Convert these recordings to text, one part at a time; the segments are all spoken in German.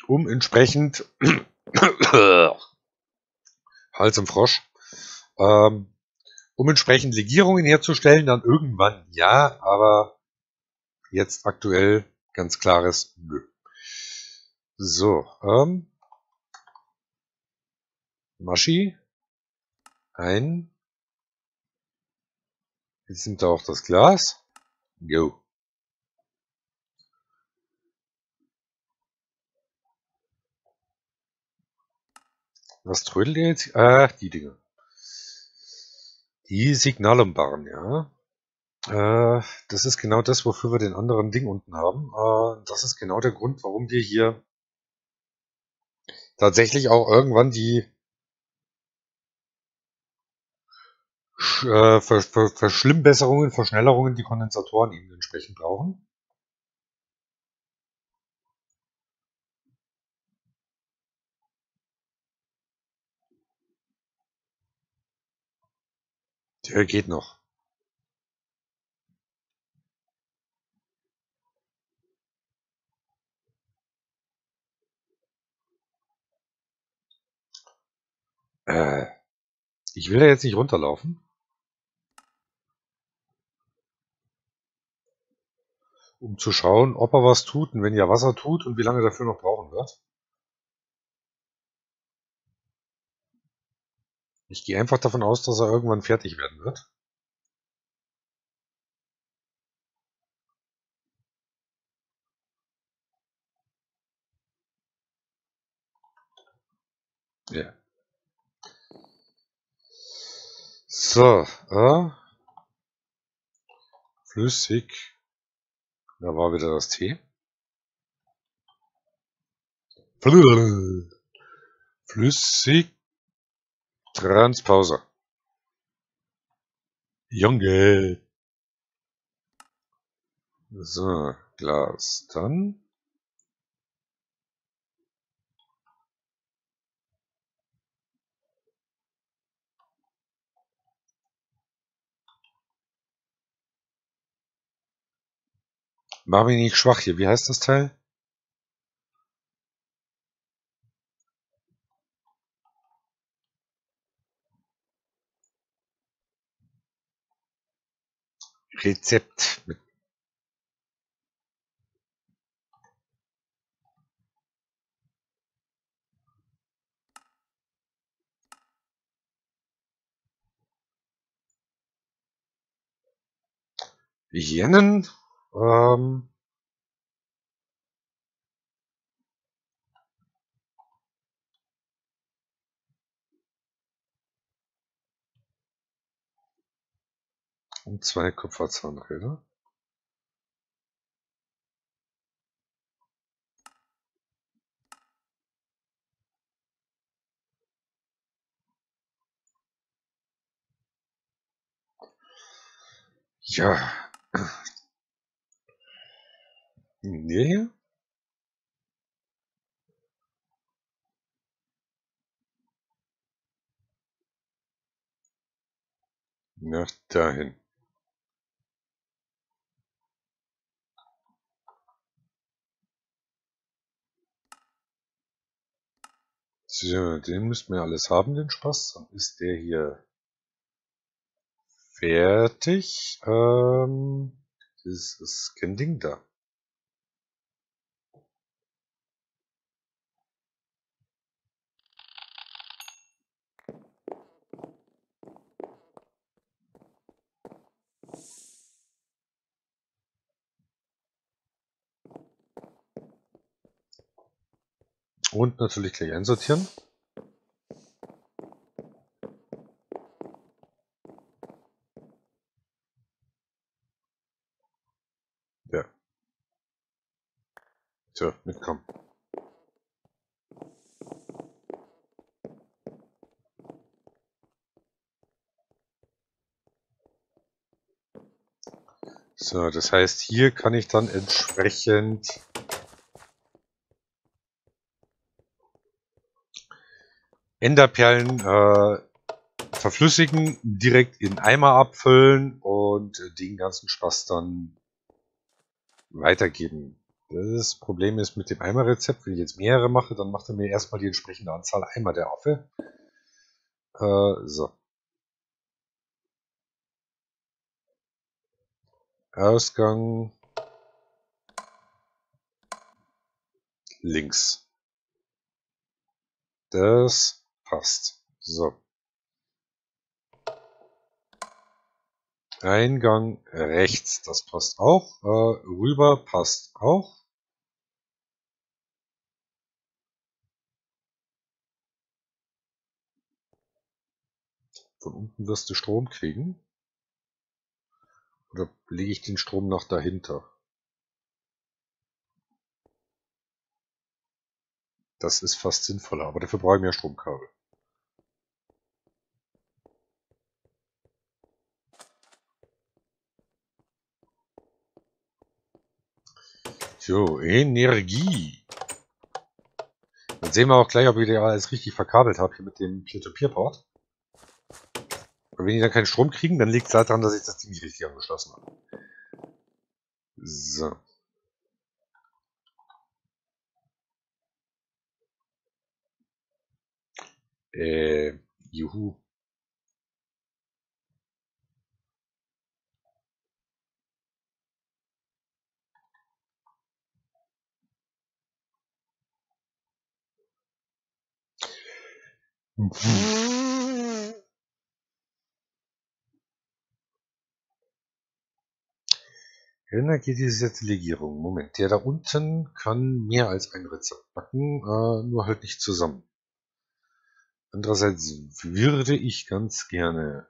um entsprechend Hals im Frosch, um entsprechend Legierungen herzustellen, dann irgendwann ja, aber jetzt aktuell ganz klares Nö. So, Maschi, ein, jetzt nimmt er auch das Glas, go. Was trödelt ihr jetzt? Ach, die Dinge. Die Signalumbaren, ja. Das ist genau das, wofür wir den anderen Ding unten haben. Das ist genau der Grund, warum wir hier tatsächlich auch irgendwann die Verschlimmbesserungen, Verschnellerungen, die Kondensatoren eben entsprechend brauchen. Der geht noch. Ich will da jetzt nicht runterlaufen. Um zu schauen, ob er was tut und wenn ja, was er tut und wie lange er dafür noch brauchen wird. Ich gehe einfach davon aus, dass er irgendwann fertig werden wird. Ja. So, flüssig. Da war wieder das T. Flüssig. Transpauser. Junge. So, Glas. Dann. Mach mich nicht schwach hier. Wie heißt das Teil? Rezept. Mit Jennen. Und 2 Kupferzahnräder. Ja. Der hier? Na, dahin. So, den müssten wir alles haben, den Spaß. Dann ist der hier fertig. Dieses Scan-Ding da. Und natürlich gleich einsortieren. Ja. So, mitkommen. So, das heißt, hier kann ich dann entsprechend Enderperlen verflüssigen, direkt in Eimer abfüllen und den ganzen Spaß dann weitergeben. Das Problem ist mit dem Eimerrezept, wenn ich jetzt mehrere mache, dann macht er mir erstmal die entsprechende Anzahl Eimer, der Affe. So. Ausgang links. Das passt. So. Eingang rechts, das passt auch. Rüber passt auch. Von unten wirst du Strom kriegen. Oder lege ich den Strom noch dahinter? Das ist fast sinnvoller, aber dafür brauche ich mehr Stromkabel. So, Energie. Dann sehen wir auch gleich, ob ich das alles richtig verkabelt habe hier mit dem Peer-to-Peer-Port. Und wenn die dann keinen Strom kriegen, dann liegt es daran, dass ich das Ding nicht richtig angeschlossen habe. So. Juhu. Energetisierte Legierung. Moment, der da unten kann mehr als ein Rezept backen, nur halt nicht zusammen. Andererseits würde ich ganz gerne.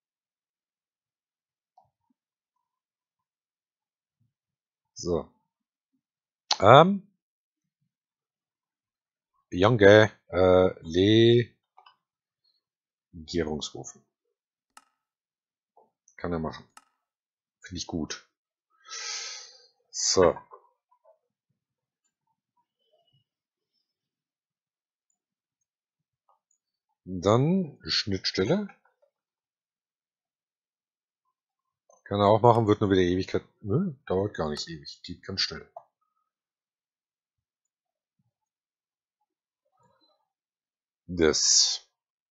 So. Junge, Legierungsofen. Kann er machen. Finde ich gut. So. Dann Schnittstelle. Kann er auch machen, wird nur wieder Ewigkeit. Nö, dauert gar nicht ewig. Geht ganz schnell. Das.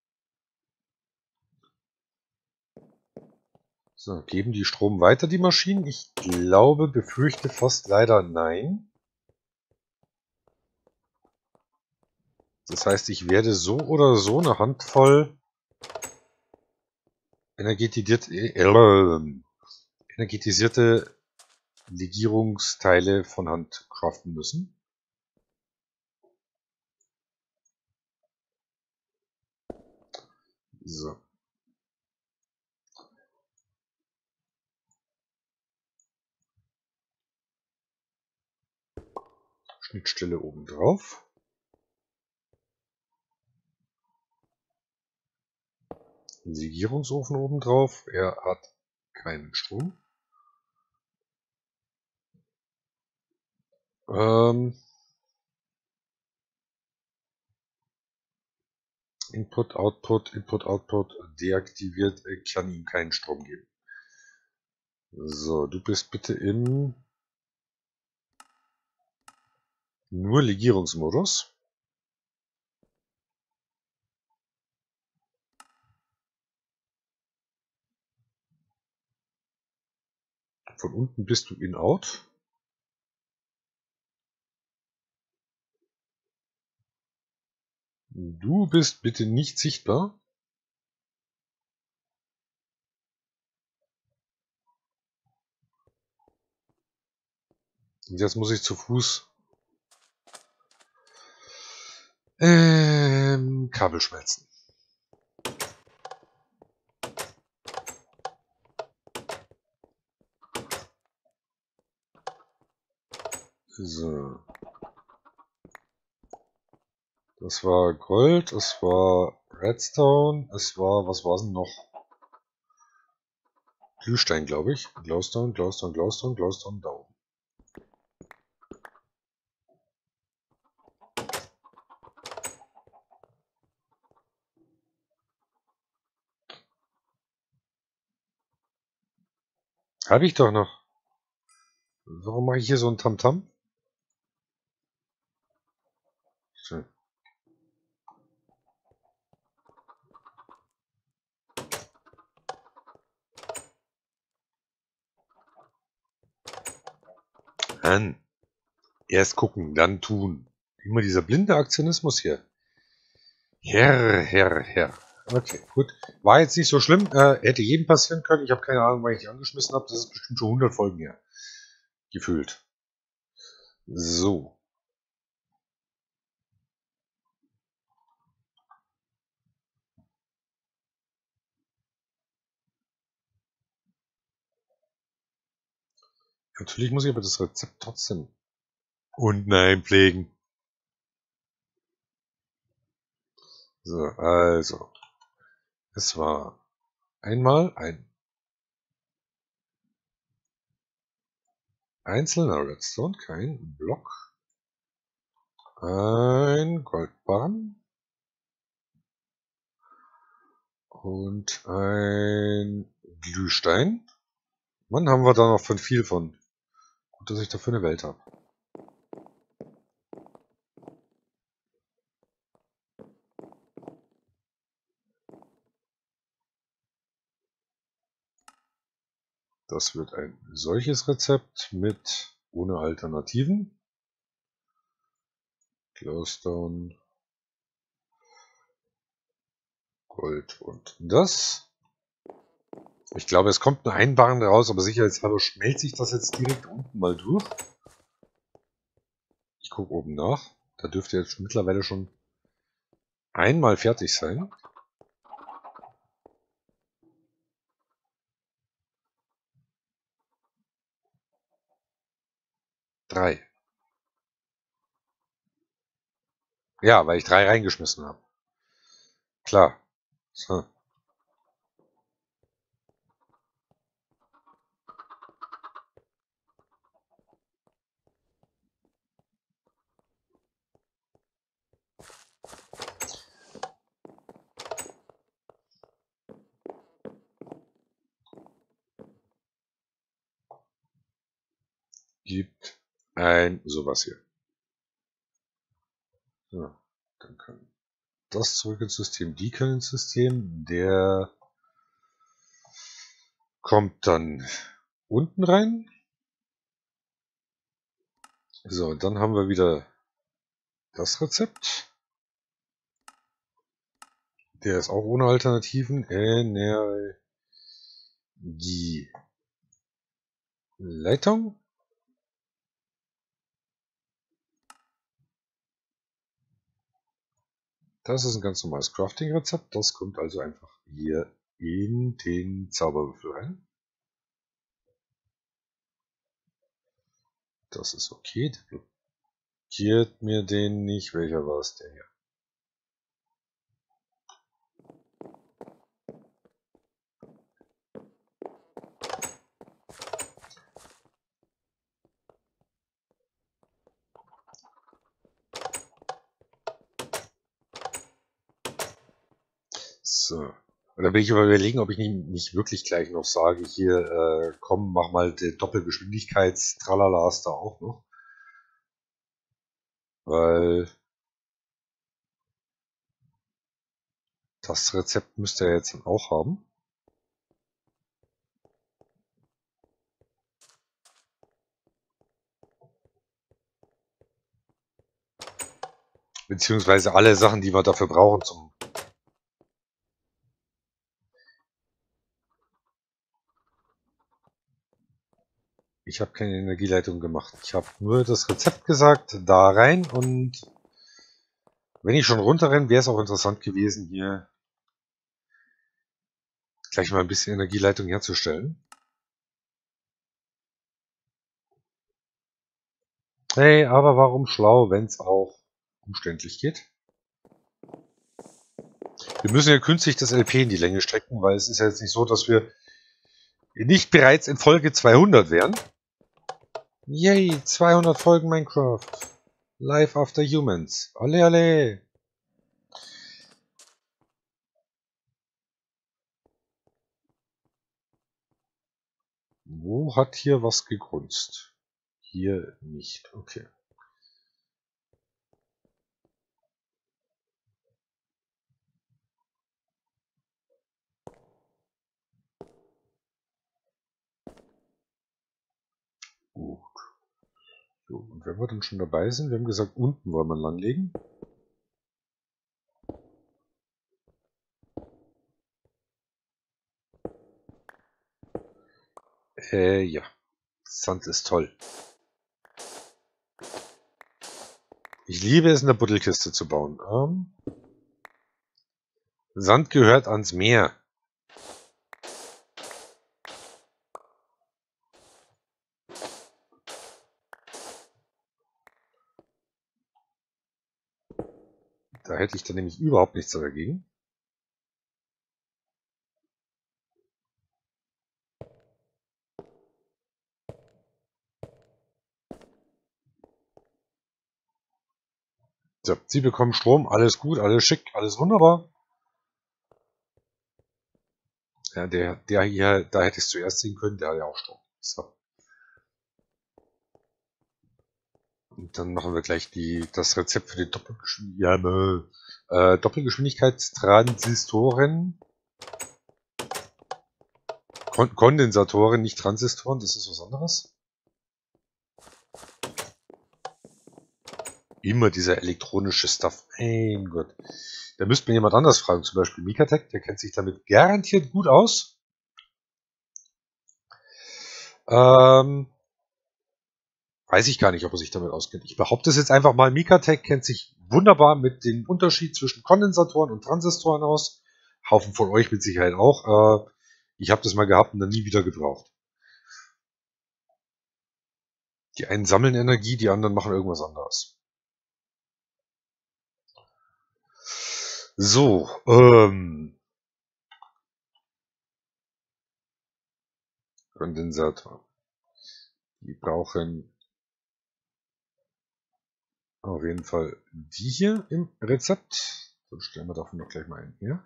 So, geben die Strom weiter, die Maschinen? Ich glaube, befürchte fast leider nein. Das heißt, ich werde so oder so eine Handvoll energetisierte Legierungsteile von Hand craften müssen. So. Schnittstelle oben drauf. Legierungsofen oben drauf. Er hat keinen Strom. Input, Output deaktiviert, kann ihm keinen Strom geben. So, du bist bitte im nur Legierungsmodus. Von unten bist du in Out. Du bist bitte nicht sichtbar. Und jetzt muss ich zu Fuß Kabel schmelzen. So. Das war Gold, es war Redstone, es war, was war es denn noch? Glühstein, glaube ich. Glowstone, Glowstone, Glowstone, Glowstone, da oben. Habe ich doch noch. Warum mache ich hier so ein Tamtam? So. An. Erst gucken, dann tun. Immer dieser blinde Aktionismus hier. Herr. Okay, gut. War jetzt nicht so schlimm. Hätte jedem passieren können. Ich habe keine Ahnung, wann ich die angeschmissen habe. Das ist bestimmt schon 100 Folgen her. Gefühlt. So. Natürlich muss ich aber das Rezept trotzdem unten einpflegen. So, also. Es war einmal ein einzelner Redstone, kein Block. Ein Goldbarren. Und ein Glühstein. Wann haben wir da noch von viel von? Gut, dass ich dafür eine Welt habe. Das wird ein solches Rezept mit ohne Alternativen. Glowstone, Gold und das. Ich glaube, es kommt nur ein Barren raus, aber sicherheitshalber schmelze ich das jetzt direkt unten mal durch. Ich gucke oben nach. Da dürfte jetzt mittlerweile schon einmal fertig sein. 3. Ja, weil ich 3 reingeschmissen habe. Klar. So. Gibt ein sowas hier. So, dann kann das zurück ins System, die können ins System, der kommt dann unten rein. So, und dann haben wir wieder das Rezept. Der ist auch ohne Alternativen. Energieleitung. Das ist ein ganz normales Crafting-Rezept. Das kommt also einfach hier in den Zauberwürfel rein. Das ist okay. Der blockiert mir den nicht. Welcher war es? Der hier. So. Und dann will ich aber überlegen, ob ich nicht wirklich gleich noch sage, hier, komm, mach mal den Doppelgeschwindigkeits-Tralalas da auch noch. Weil das Rezept müsste er jetzt dann auch haben. Beziehungsweise alle Sachen, die wir dafür brauchen zum... Ich habe keine Energieleitung gemacht. Ich habe nur das Rezept gesagt, da rein und wenn ich schon runterrenne, wäre es auch interessant gewesen, hier gleich mal ein bisschen Energieleitung herzustellen. Hey, aber warum schlau, wenn es auch umständlich geht? Wir müssen ja künstlich das LP in die Länge strecken, weil es ist ja jetzt nicht so, dass wir nicht bereits in Folge 200 wären. Yay, 200 Folgen Minecraft. Life After Humans. Alle, alle. Wo hat hier was gegrunzt? Hier nicht. Okay. So, und wenn wir dann schon dabei sind, wir haben gesagt, unten wollen wir langlegen. Ja. Sand ist toll. Ich liebe es, in der Buddelkiste zu bauen. Sand gehört ans Meer. Da hätte ich dann nämlich überhaupt nichts dagegen. So, Sie bekommen Strom, alles gut, alles schick, alles wunderbar. Ja, der hier, da hätte ich es zuerst sehen können, der hat ja auch Strom. So. Und dann machen wir gleich das Rezept für die Doppelgeschwindigkeitstransistoren. Kondensatoren, nicht Transistoren, das ist was anderes. Immer dieser elektronische Stuff. Mein Gott. Da müsste man jemand anders fragen, zum Beispiel Mikatech, der kennt sich damit garantiert gut aus. Weiß ich gar nicht, ob er sich damit auskennt. Ich behaupte es jetzt einfach mal, Mikatech kennt sich wunderbar mit dem Unterschied zwischen Kondensatoren und Transistoren aus. Haufen von euch mit Sicherheit auch. Ich habe das mal gehabt und dann nie wieder gebraucht. Die einen sammeln Energie, die anderen machen irgendwas anderes. So, Kondensator. Die brauchen auf jeden Fall die hier im Rezept. So, stellen wir davon doch gleich mal einen hier.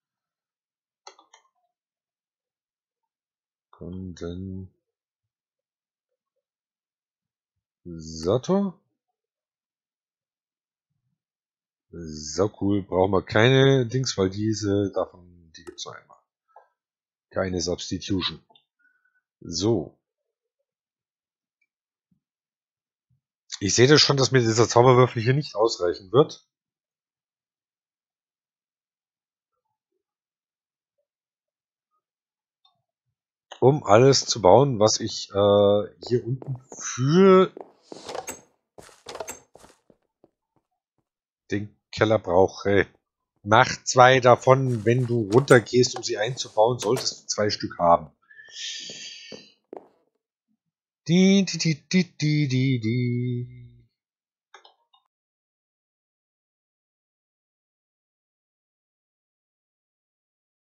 Kondensator. So cool, brauchen wir keine Dings, weil die gibt's nur einmal. Keine Substitution. So. Ich sehe das schon, dass mir dieser Zauberwürfel hier nicht ausreichen wird. Um alles zu bauen, was ich hier unten für den Keller brauche. Mach 2 davon, wenn du runtergehst, um sie einzubauen, solltest du 2 Stück haben. Die.